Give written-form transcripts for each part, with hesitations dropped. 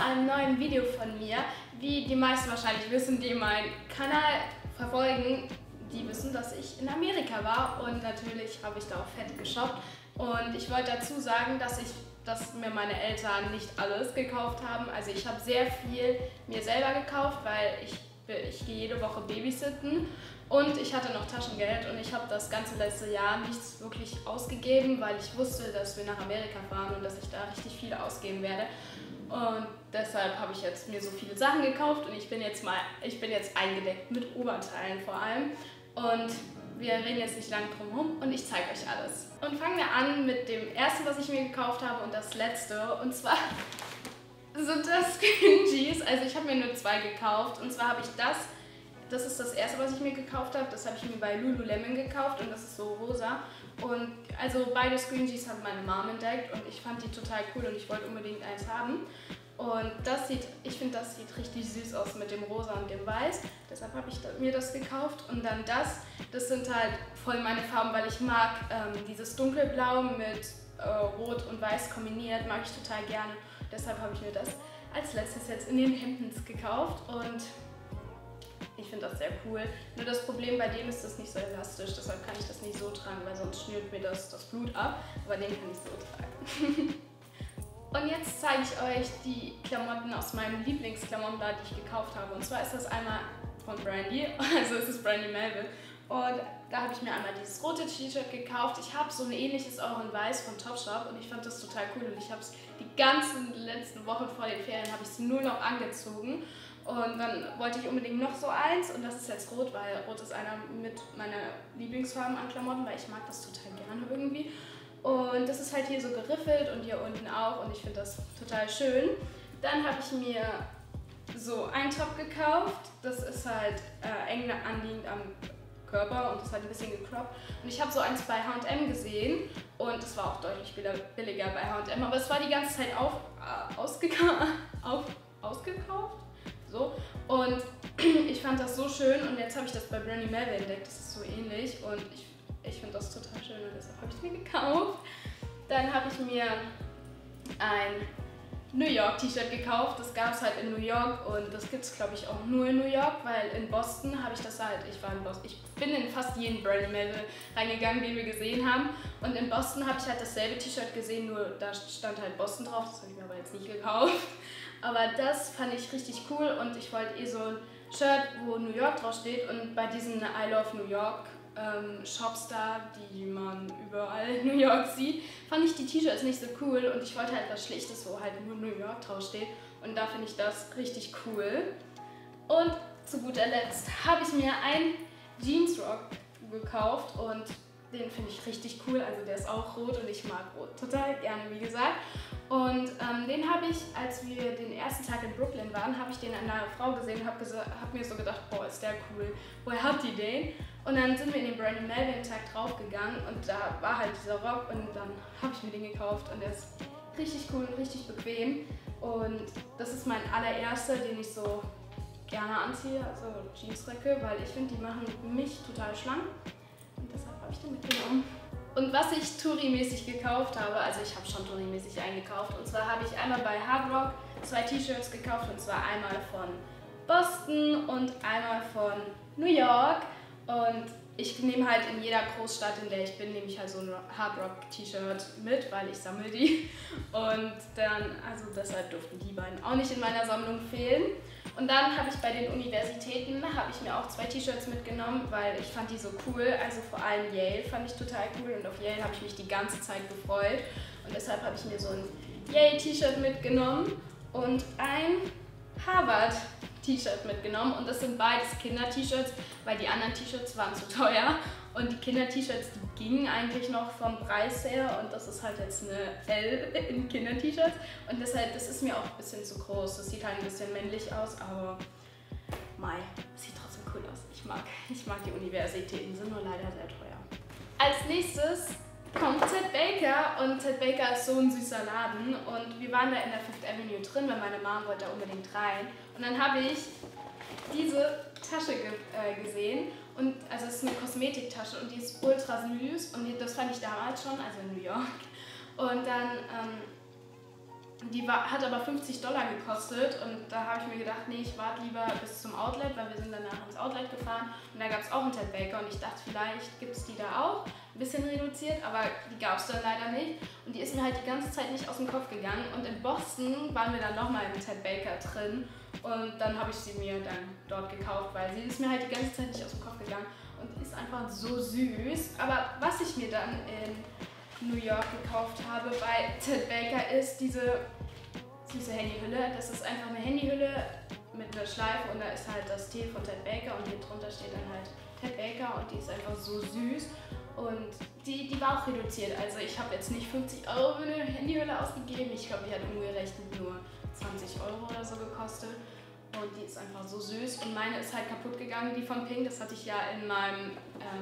einem neuen Video von mir. Wie die meisten wahrscheinlich wissen, die meinen Kanal verfolgen, die wissen, dass ich in Amerika war und natürlich habe ich da auch fett geshoppt. Und ich wollte dazu sagen, dass mir meine Eltern nicht alles gekauft haben. Also ich habe sehr viel mir selber gekauft, weil ich gehe jede Woche babysitten und ich hatte noch Taschengeld und ich habe das ganze letzte Jahr nichts wirklich ausgegeben, weil ich wusste, dass wir nach Amerika fahren und dass ich da richtig viel ausgeben werde. Und deshalb habe ich jetzt mir so viele Sachen gekauft und ich bin jetzt eingedeckt mit Oberteilen vor allem. Und wir reden jetzt nicht lange drum herum und ich zeige euch alles. Und fangen wir an mit dem ersten, was ich mir gekauft habe und das letzte. Und zwar sind das Scrunchies. Also ich habe mir nur 2 gekauft. Und zwar habe ich das ist das erste, was ich mir gekauft habe. Das habe ich mir bei Lululemon gekauft und das ist so rosa. Und also beide Scrunchies hat meine Mom entdeckt und ich fand die total cool und ich wollte unbedingt eins haben. Und ich finde, das sieht richtig süß aus mit dem Rosa und dem Weiß. Deshalb habe ich mir das gekauft. Und dann das sind halt voll meine Farben, weil ich mag dieses Dunkelblau mit Rot und Weiß kombiniert, mag ich total gerne. Deshalb habe ich mir das als letztes jetzt in den Hemdens gekauft und ich finde das sehr cool. Nur das Problem bei dem ist, das nicht so elastisch, deshalb kann ich das nicht so tragen, weil sonst schnürt mir das Blut ab. Aber den kann ich so tragen. Und jetzt zeige ich euch die Klamotten aus meinem Lieblingsklamottenladen, die ich gekauft habe. Und zwar ist das einmal von Brandy, also es ist Brandy Melville. Und da habe ich mir einmal dieses rote T-Shirt gekauft. Ich habe so ein ähnliches auch in Weiß von Topshop und ich fand das total cool. Und ich habe es die ganzen letzten Wochen vor den Ferien habe ich es nur noch angezogen. Und dann wollte ich unbedingt noch so eins und das ist jetzt rot, weil rot ist einer mit meiner Lieblingsfarben an Klamotten, weil ich mag das total gerne irgendwie. Und das ist halt hier so geriffelt und hier unten auch und ich finde das total schön. Dann habe ich mir so einen Top gekauft, das ist halt eng anliegend am Körper und das ist halt ein bisschen gecroppt. Und ich habe so eins bei H&M gesehen und es war auch deutlich billiger bei H&M, aber es war die ganze Zeit ausgekauft. So. Und ich fand das so schön und jetzt habe ich das bei Brandy Melville entdeckt, das ist so ähnlich und ich finde das total schön und deshalb habe ich es mir gekauft. Dann habe ich mir ein New York T-Shirt gekauft, das gab es halt in New York und das gibt es glaube ich auch nur in New York, weil in Boston habe ich das halt, ich bin in fast jeden Brandy Melville reingegangen, den wir gesehen haben und in Boston habe ich halt dasselbe T-Shirt gesehen, nur da stand halt Boston drauf, das habe ich mir aber jetzt nicht gekauft. Aber das fand ich richtig cool und ich wollte so ein Shirt, wo New York drauf steht und bei diesen I Love New York Shops da, die man überall in New York sieht, fand ich die T-Shirts nicht so cool und ich wollte halt was Schlichtes, wo halt nur New York drauf steht und da finde ich das richtig cool. Und zu guter Letzt habe ich mir einen Jeansrock gekauft und den finde ich richtig cool, also der ist auch rot und ich mag rot total gerne, wie gesagt. Und den habe ich, als wir den ersten Tag in Brooklyn waren, habe ich den an einer Frau gesehen und habe mir so gedacht, boah, ist der cool, woher habt ihr den? Und dann sind wir in den Brandy Melville Tag draufgegangen und da war halt dieser Rock und dann habe ich mir den gekauft und der ist richtig cool und richtig bequem. Und das ist mein allererster, den ich so gerne anziehe, also Jeansröcke, weil ich finde, die machen mich total schlank. Und deshalb habe ich den mitgenommen. Und was ich Touri-mäßig gekauft habe, also ich habe schon Touri-mäßig eingekauft, und zwar habe ich einmal bei Hard Rock 2 T-Shirts gekauft, und zwar einmal von Boston und einmal von New York. Und ich nehme halt in jeder Großstadt, in der ich bin, nehme ich halt so ein Hard Rock T-Shirt mit, weil ich sammle die. Und dann, also deshalb durften die beiden auch nicht in meiner Sammlung fehlen. Und dann habe ich bei den Universitäten, habe ich mir auch 2 T-Shirts mitgenommen, weil ich fand die so cool. Also vor allem Yale fand ich total cool und auf Yale habe ich mich die ganze Zeit gefreut. Und deshalb habe ich mir so ein Yale-T-Shirt mitgenommen und ein Harvard-T-Shirt mitgenommen. Und das sind beides Kinder-T-Shirts, weil die anderen T-Shirts waren zu teuer. Und die Kinder-T-Shirts, die gingen eigentlich noch vom Preis her und das ist halt jetzt eine L in Kinder-T-Shirts und deshalb, das ist mir auch ein bisschen zu groß. Das sieht halt ein bisschen männlich aus, aber sieht trotzdem cool aus. Ich mag die Universitäten, sind nur leider sehr teuer. Als nächstes kommt Ted Baker und Ted Baker ist so ein süßer Laden und wir waren da in der Fifth Avenue drin, weil meine Mom wollte da unbedingt rein und dann habe ich diese Tasche gesehen. Und, also es ist eine Kosmetiktasche und die ist ultra süß und das fand ich damals schon, also in New York. Und dann Hat aber $50 gekostet und da habe ich mir gedacht, nee, ich warte lieber bis zum Outlet, weil wir sind danach ins Outlet gefahren und da gab es auch einen Ted Baker und ich dachte, vielleicht gibt es die da auch, ein bisschen reduziert, aber die gab es dann leider nicht und die ist mir halt die ganze Zeit nicht aus dem Kopf gegangen und in Boston waren wir dann nochmal im Ted Baker drin und dann habe ich sie mir dann dort gekauft, weil sie ist mir halt die ganze Zeit nicht aus dem Kopf gegangen und die ist einfach so süß. Aber was ich mir dann in New York gekauft habe bei Ted Baker ist diese süße Handyhülle. Das ist einfach eine Handyhülle mit einer Schleife und da ist halt das T von Ted Baker und hier drunter steht dann halt Ted Baker und die ist einfach so süß und die war auch reduziert. Also ich habe jetzt nicht 50 € für eine Handyhülle ausgegeben. Ich glaube, die hat umgerechnet nur 20 € oder so gekostet und die ist einfach so süß und meine ist halt kaputt gegangen, die von Pink. Das hatte ich ja in meinem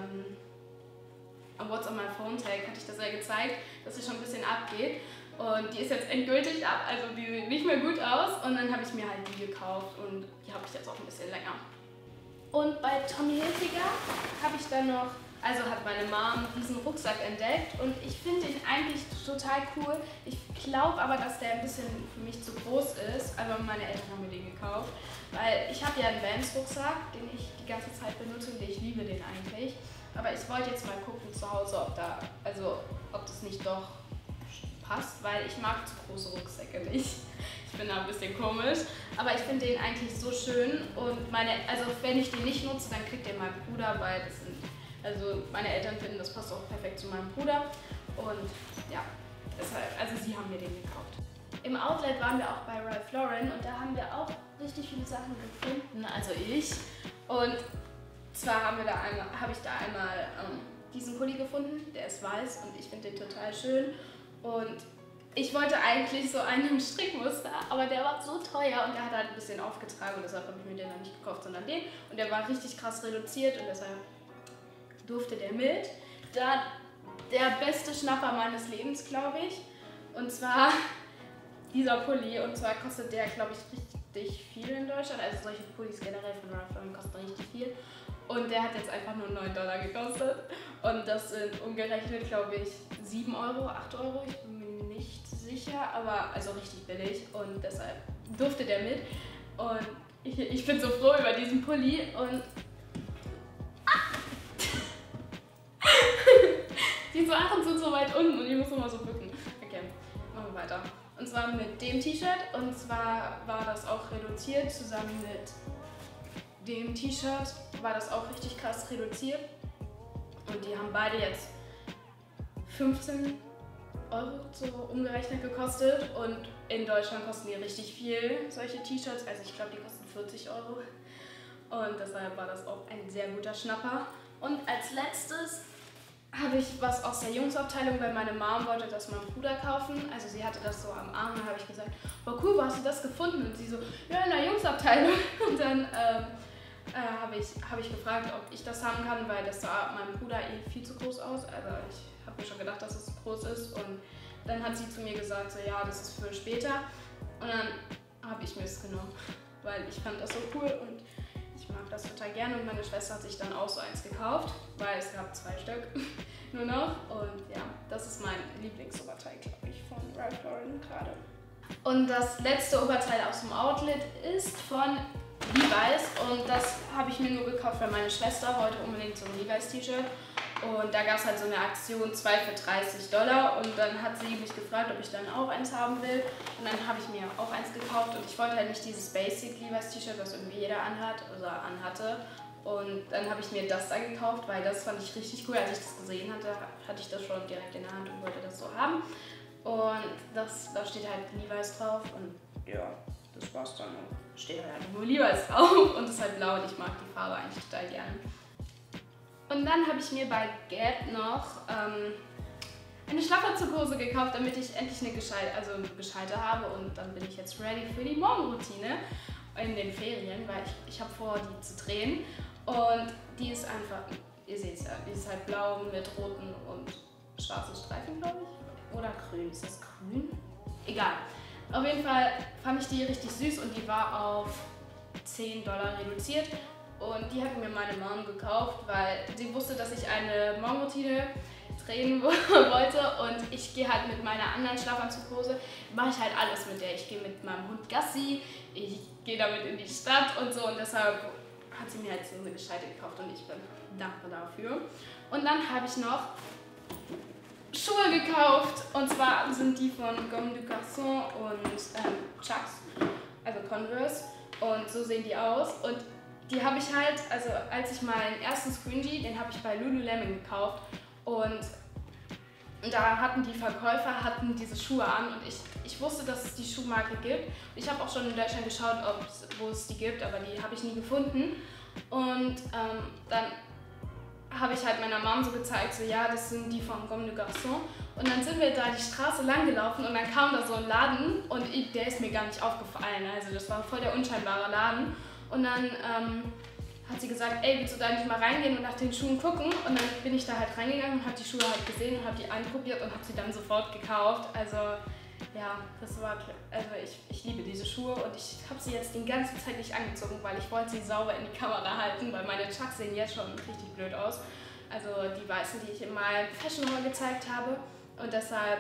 What's on my phone Tag hatte ich das ja gezeigt, dass sie schon ein bisschen abgeht und die ist jetzt endgültig ab, also die sieht nicht mehr gut aus und dann habe ich mir halt die gekauft und die habe ich jetzt auch ein bisschen länger. Und bei Tommy Hilfiger habe ich dann noch, also hat meine Mom diesen Rucksack entdeckt und ich finde ihn eigentlich total cool. Ich glaube aber, dass der ein bisschen für mich zu groß ist, aber meine Eltern haben mir den gekauft, weil ich habe ja einen Vans Rucksack, den ich die ganze Zeit benutze und ich liebe den eigentlich. Aber ich wollte jetzt mal gucken zu Hause, ob das nicht doch passt, weil ich mag zu große Rucksäcke nicht. Ich bin da ein bisschen komisch, aber ich finde den eigentlich so schön und wenn ich den nicht nutze, dann kriegt den mein Bruder, weil meine Eltern finden, das passt auch perfekt zu meinem Bruder und ja, deshalb, also sie haben mir den gekauft. Im Outlet waren wir auch bei Ralph Lauren und da haben wir auch richtig viele Sachen gefunden, also ich. Und zwar habe ich da einmal diesen Pulli gefunden, der ist weiß und ich finde den total schön. Und ich wollte eigentlich so einen im Strickmuster, aber der war so teuer und der hat halt ein bisschen aufgetragen und deshalb habe ich mir den dann nicht gekauft, sondern den. Und der war richtig krass reduziert und deshalb durfte der mit. Da der beste Schnapper meines Lebens, glaube ich. Und zwar dieser Pulli und zwar kostet der, glaube ich, richtig viel in Deutschland. Also solche Pullis generell von Ralph Lauren kosten richtig viel. Und der hat jetzt einfach nur $9 gekostet. Und das sind umgerechnet, glaube ich, 7 €, 8 €. Ich bin mir nicht sicher, aber also richtig billig. Und deshalb durfte der mit. Und ich bin so froh über diesen Pulli. Und die Sachen sind so weit unten und ich muss immer so bücken. Okay, machen wir weiter. Und zwar mit dem T-Shirt. Und zwar war das auch reduziert zusammen mit dem T-Shirt war das auch richtig krass reduziert und die haben beide jetzt 15 € so umgerechnet gekostet und in Deutschland kosten die richtig viel, solche T-Shirts, also ich glaube die kosten 40 € und deshalb war das auch ein sehr guter Schnapper. Und als letztes habe ich was aus der Jungsabteilung, weil meine Mom wollte das meinem Bruder kaufen. Also sie hatte das so am Arm und habe ich gesagt, oh cool, wo hast du das gefunden? Und sie so, ja in der Jungsabteilung. Und dann habe ich gefragt, ob ich das haben kann, weil das sah meinem Bruder viel zu groß aus. Also ich habe mir schon gedacht, dass es zu groß ist. Und dann hat sie zu mir gesagt, so, ja, das ist für später. Und dann habe ich mir es genommen, weil ich fand das so cool und ich mag das total gerne. Und meine Schwester hat sich dann auch so eins gekauft, weil es gab 2 Stück nur noch. Und ja, das ist mein Lieblingsoberteil, glaube ich, von Ralph Lauren gerade. Und das letzte Oberteil aus dem Outlet ist von Levi's und das habe ich mir nur gekauft, weil meine Schwester wollte unbedingt so ein Levi's T-Shirt und da gab es halt so eine Aktion, 2 für $30 und dann hat sie mich gefragt, ob ich dann auch eins haben will und dann habe ich mir auch eins gekauft und ich wollte halt nicht dieses Basic Levi's T-Shirt, was irgendwie jeder anhat oder anhatte und dann habe ich mir das da gekauft, weil das fand ich richtig cool, als ich das gesehen hatte, hatte ich das schon direkt in der Hand und wollte das so haben und da steht halt Levi's drauf und ja. Das war's dann. Steht halt nur Levi's drauf und es ist halt blau und ich mag die Farbe eigentlich total gerne. Und dann habe ich mir bei Gap noch eine Schlafanzughose gekauft, damit ich endlich eine gescheite habe und dann bin ich jetzt ready für die Morgenroutine in den Ferien, weil ich habe vor, die zu drehen und die ist einfach, ihr seht es ja, die ist halt blau mit roten und schwarzen Streifen, glaube ich. Oder grün, ist das grün? Egal. Auf jeden Fall fand ich die richtig süß und die war auf $10 reduziert und die hat mir meine Mom gekauft, weil sie wusste, dass ich eine Morgenroutine drehen wollte und ich gehe halt mit meiner anderen Schlafanzughose, mache ich halt alles mit der. Ich gehe mit meinem Hund Gassi, ich gehe damit in die Stadt und so und deshalb hat sie mir halt so eine gescheite gekauft und ich bin dankbar dafür. Und dann habe ich noch Schuhe gekauft und zwar sind die von Comme des Garçons und Chucks, also Converse und so sehen die aus und die habe ich halt, also als ich meinen ersten Scrunchie, den habe ich bei Lululemon gekauft und da hatten die Verkäufer diese Schuhe an und ich wusste, dass es die Schuhmarke gibt. Ich habe auch schon in Deutschland geschaut, wo es die gibt, aber die habe ich nie gefunden. Und dann habe ich halt meiner Mom so gezeigt, so ja, das sind die von Comme des Garçons. Und dann sind wir da die Straße lang gelaufen und dann kam da so ein Laden und der ist mir gar nicht aufgefallen. Also das war voll der unscheinbare Laden. Und dann hat sie gesagt, ey, willst du da nicht mal reingehen und nach den Schuhen gucken? Und dann bin ich da halt reingegangen und habe die Schuhe halt gesehen und habe die anprobiert und habe sie dann sofort gekauft. Also ja, das war, also ich liebe diese Schuhe und ich habe sie jetzt die ganze Zeit nicht angezogen, weil ich wollte sie sauber in die Kamera halten, weil meine Chucks sehen jetzt schon richtig blöd aus. Also die weißen, die ich in meinem Fashion Haul gezeigt habe und deshalb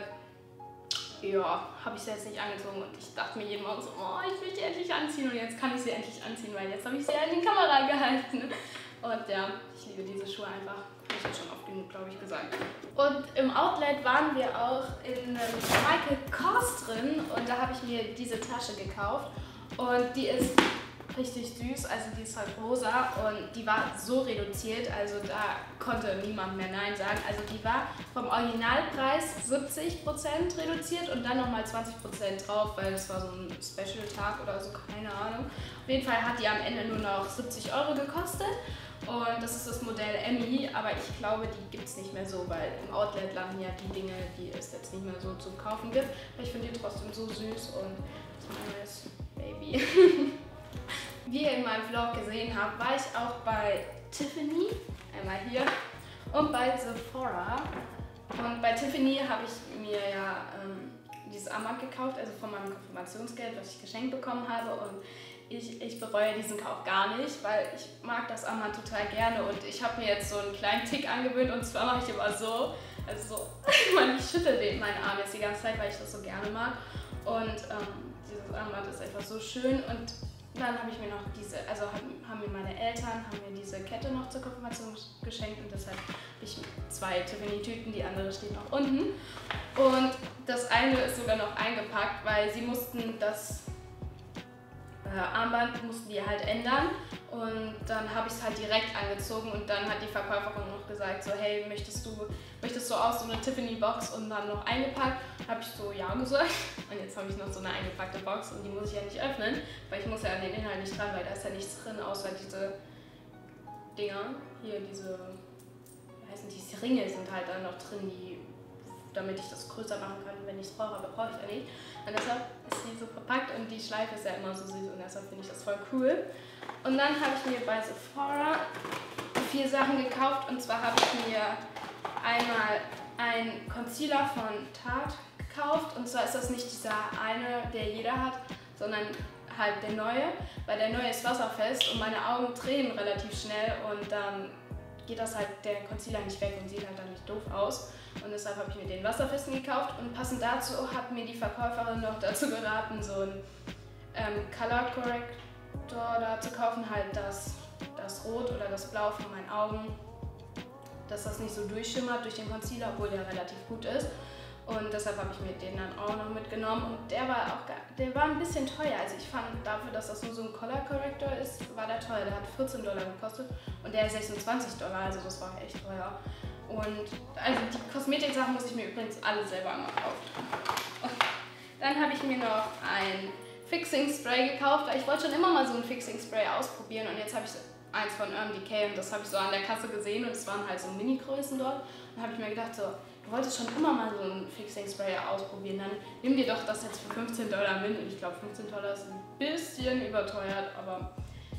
ja, habe ich sie jetzt nicht angezogen und ich dachte mir jeden Morgen so, oh, ich will die endlich anziehen und jetzt kann ich sie endlich anziehen, weil jetzt habe ich sie ja in die Kamera gehalten. Und ja, ich liebe diese Schuhe einfach, habe ich ja schon oft genug, glaube ich, gesagt. Und im Outlet waren wir auch in Michael Kors drin und da habe ich mir diese Tasche gekauft und die ist richtig süß, also die ist halt rosa und die war so reduziert, also da konnte niemand mehr Nein sagen. Also die war vom Originalpreis 70% reduziert und dann nochmal 20% drauf, weil das war so ein Special-Tag oder so, keine Ahnung. Auf jeden Fall hat die am Ende nur noch 70 Euro gekostet und das ist das Modell Emmy, aber ich glaube, die gibt es nicht mehr so, weil im Outlet landen ja die Dinge, die es jetzt nicht mehr so zum Kaufen gibt. Aber ich finde die trotzdem so süß und das ist mein neues Baby. Wie ihr in meinem Vlog gesehen habt, war ich auch bei Tiffany, einmal hier, und bei Sephora. Und bei Tiffany habe ich mir ja dieses Armband gekauft, also von meinem Konfirmationsgeld, was ich geschenkt bekommen habe. Und ich bereue diesen Kauf gar nicht, weil ich mag das Armband total gerne. Und ich habe mir jetzt so einen kleinen Tick angewöhnt und zwar mache ich immer so, also so, ich schüttel meinen Arm jetzt die ganze Zeit, weil ich das so gerne mag. Und dieses Armband ist einfach so schön und dann habe ich mir noch haben mir meine Eltern diese Kette noch zur Konfirmation geschenkt und deshalb habe ich 2 Tiffany-Tüten, die andere steht noch unten. Und das eine ist sogar noch eingepackt, weil sie mussten das Armband halt ändern und dann habe ich es halt direkt angezogen und dann hat die Verkäuferin noch gesagt so, hey, möchtest du auch so eine Tiffany-Box und dann noch eingepackt? Habe ich so ja gesagt und jetzt habe ich noch so eine eingepackte Box und die muss ich ja nicht öffnen, weil ich muss ja an den Inhalt nicht dran, weil da ist ja nichts drin, außer diese Dinger, hier diese, wie heißen die, Ringe sind halt dann noch drin, damit ich das größer machen kann, wenn ich es brauche, aber brauche ich ja nicht. Und deshalb ist die so verpackt und die Schleife ist ja immer so süß und deshalb finde ich das voll cool. Und dann habe ich mir bei Sephora 4 Sachen gekauft und zwar habe ich mir einmal einen Concealer von Tarte gekauft und zwar ist das nicht dieser eine, der jeder hat, sondern halt der neue, weil der neue ist wasserfest und meine Augen tränen relativ schnell und dann geht das halt der Concealer nicht weg und sieht halt dann nicht doof aus. Und deshalb habe ich mir den wasserfesten gekauft und passend dazu hat mir die Verkäuferin noch dazu geraten, so einen Color Corrector da zu kaufen, halt das Rot oder das Blau von meinen Augen, dass das nicht so durchschimmert durch den Concealer, obwohl der relativ gut ist. Und deshalb habe ich mir den dann auch noch mitgenommen und der war ein bisschen teuer. Also ich fand dafür, dass das nur so ein Color Corrector ist, war der teuer. Der hat $14 gekostet und der $26, also das war echt teuer. Und also die Kosmetiksachen muss ich mir übrigens alle selber einmal kaufen. Dann habe ich mir noch ein Fixing Spray gekauft, weil ich wollte schon immer mal so ein Fixing Spray ausprobieren und jetzt habe ich eins von Urban Decay und das habe ich so an der Kasse gesehen und es waren halt so Mini-Größen dort. Und habe ich mir gedacht so, du wolltest schon immer mal so ein Fixing Spray ausprobieren, dann nimm dir doch das jetzt für $15 mit und ich glaube $15 ist ein bisschen überteuert, aber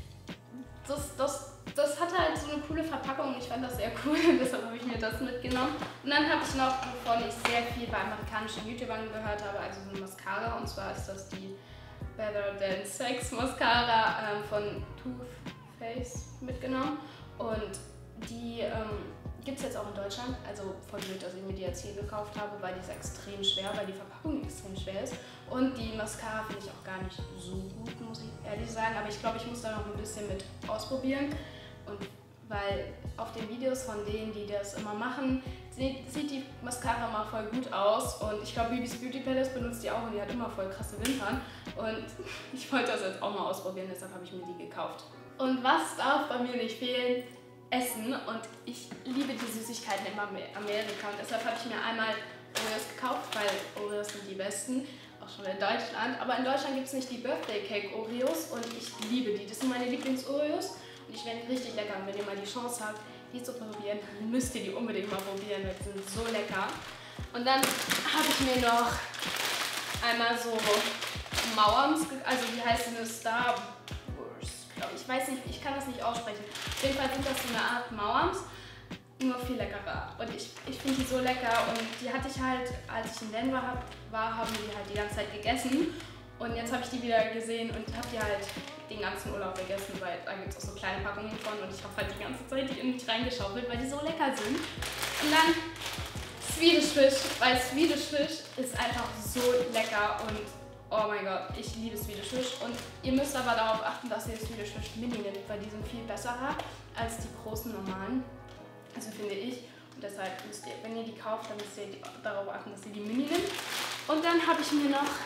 das hatte halt so eine coole Verpackung und ich fand das sehr cool, deshalb habe ich mir das mitgenommen. Und dann habe ich noch, wovon ich sehr viel bei amerikanischen YouTubern gehört habe, also so eine Mascara und zwar ist das die Better Than Sex Mascara von Too Faced mitgenommen und die gibt es jetzt auch in Deutschland. Also voll blöd, dass ich mir die jetzt hier gekauft habe, weil die ist extrem schwer, weil die Verpackung extrem schwer ist. Und die Mascara finde ich auch gar nicht so gut, muss ich ehrlich sagen. Aber ich glaube, ich muss da noch ein bisschen mit ausprobieren. Und weil auf den Videos von denen, die das immer machen, sieht die Mascara mal voll gut aus. Und ich glaube, Bibis Beauty Palace benutzt die auch und die hat immer voll krasse Wimpern. Und ich wollte das jetzt auch mal ausprobieren, deshalb habe ich mir die gekauft. Und was darf bei mir nicht fehlen? Essen. Und ich liebe die Süßigkeiten in Amerika. Und deshalb habe ich mir einmal Oreos gekauft, weil Oreos sind die besten. Auch schon in Deutschland. Aber in Deutschland gibt es nicht die Birthday Cake Oreos und ich liebe die. Das sind meine Lieblings-Oreos. Und ich finde die richtig lecker. Und wenn ihr mal die Chance habt, die zu probieren, dann müsst ihr die unbedingt mal probieren, weil die sind so lecker. Und dann habe ich mir noch einmal so Mauerms, also wie heißt eine Star Wars, glaube ich. Ich weiß nicht, ich kann das nicht aussprechen. Auf jeden Fall sind das so eine Art Mauerms, nur viel leckerer. Und ich finde die so lecker und die hatte ich halt, als ich in Denver war, haben wir die halt die ganze Zeit gegessen. Und jetzt habe ich die wieder gesehen und habe die halt den ganzen Urlaub gegessen, weil da gibt es auch so kleine Packungen von und ich habe halt die ganze Zeit die in mich reingeschaufelt, weil die so lecker sind. Und dann Swedish Fish, weil Swedish Fish ist einfach so lecker und oh mein Gott, ich liebe Swedish Fish. Und ihr müsst aber darauf achten, dass ihr Swedish Fish Mini nehmt, weil die sind viel besserer als die großen normalen. Also finde ich. Und deshalb müsst ihr, wenn ihr die kauft, dann müsst ihr darauf achten, dass ihr die Mini nimmt. Und dann habe ich mir noch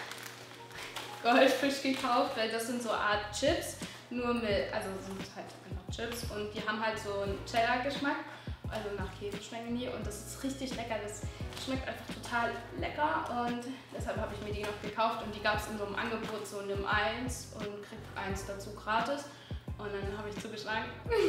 Goldfisch gekauft, weil das sind so Art Chips, nur mit, also sind halt einfach Chips und die haben halt so einen Cheddar-Geschmack, also nach Käse schmecken die und das ist richtig lecker, das schmeckt einfach total lecker und deshalb habe ich mir die noch gekauft und die gab es in so einem Angebot, so nimm eins und krieg eins dazu gratis und dann habe ich zugeschlagen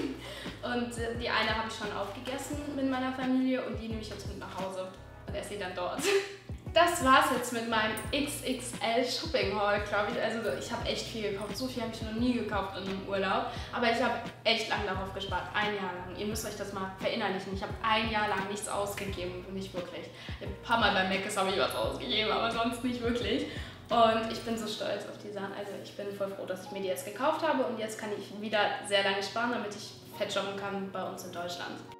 und die eine habe ich schon aufgegessen mit meiner Familie und die nehme ich jetzt mit nach Hause und esse sie dann dort. Das war's jetzt mit meinem XXL Shopping Haul, glaube ich. Also ich habe echt viel gekauft. So viel habe ich noch nie gekauft in einem Urlaub. Aber ich habe echt lange darauf gespart. Ein Jahr lang. Ihr müsst euch das mal verinnerlichen. Ich habe ein Jahr lang nichts ausgegeben. Nicht wirklich. Ein paar Mal bei Mc's habe ich was ausgegeben, aber sonst nicht wirklich. Und ich bin so stolz auf die Sachen. Also ich bin voll froh, dass ich mir die jetzt gekauft habe. Und jetzt kann ich wieder sehr lange sparen, damit ich fett shoppen kann bei uns in Deutschland.